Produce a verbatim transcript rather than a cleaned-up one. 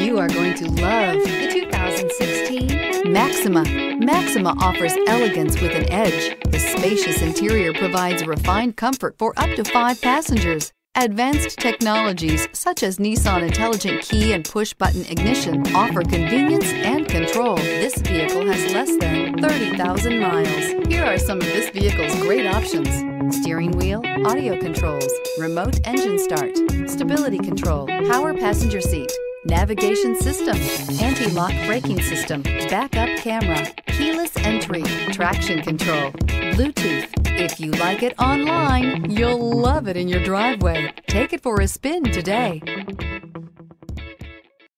You are going to love the two thousand sixteen Maxima. Maxima offers elegance with an edge. The spacious interior provides refined comfort for up to five passengers. Advanced technologies such as Nissan Intelligent Key and Push-Button Ignition offer convenience and control. This vehicle has less than thirty thousand miles. Here are some of this vehicle's great options: steering wheel audio controls, remote engine start, stability control, power passenger seat, navigation system, anti-lock braking system, backup camera, keyless entry, traction control, Bluetooth. If you like it online, you'll love it in your driveway. Take it for a spin today.